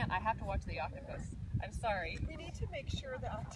can't. I have to watch the octopus. I'm sorry. We need to make sure that